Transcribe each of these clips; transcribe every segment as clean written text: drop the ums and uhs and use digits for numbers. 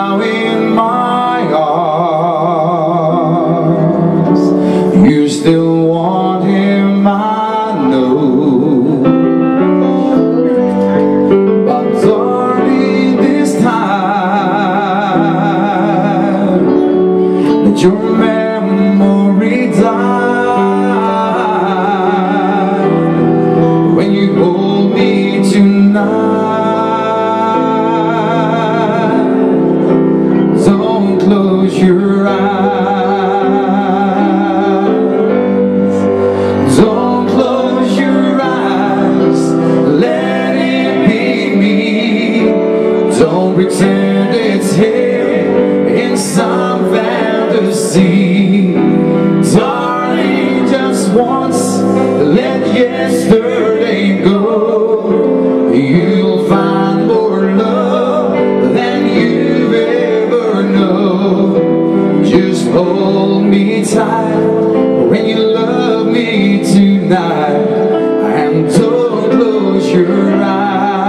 now in my arms. You still want him, I know, but darling, this time let your memory die when you hold me tonight. Don't close your eyes. Don't close your eyes. Let it be me. Don't pretend it's here in some fantasy. Darling, just once, let yesterday go. You'll find more love than you've ever known. Just hold me tight when you love me tonight, and don't close your eyes.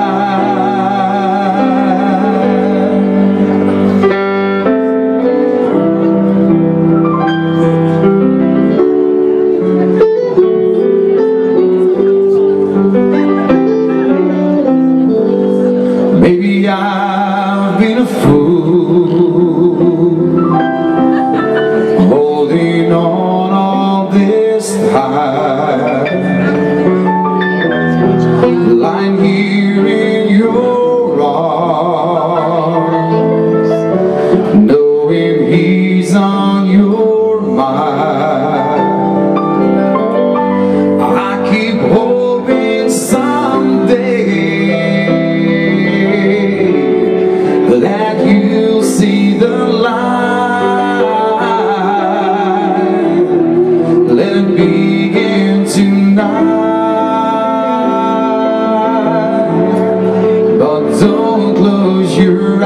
Maybe I've been a fool, holding on all this time, lying here in your arms, knowing he's on your mind. I keep hoping someday that you'll see the light. Let it begin tonight, but don't close your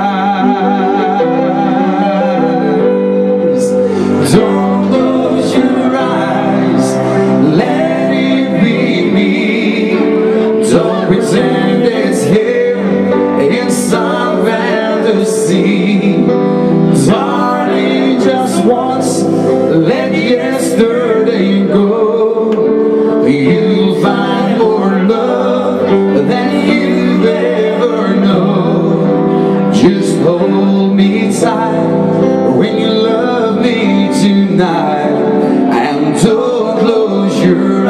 eyes. Don't close your eyes. Let it be me. Don't pretend it's here in some fantasy. Darling, just once, let yesterday go. You'll find more love than you've ever known. Just hold me tight when you love me tonight, and don't close your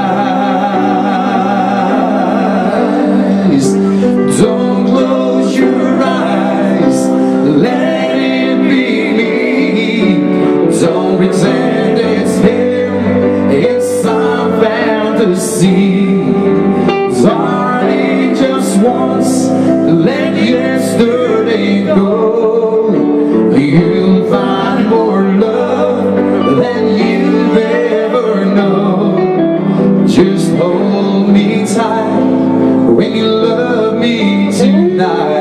eyes. Don't close your eyes. Let it be me. Don't pretend it's him in some fantasy. Darling, just once, let yesterday go. You'll find more love than you've ever known. Just hold me tight when you love me tonight.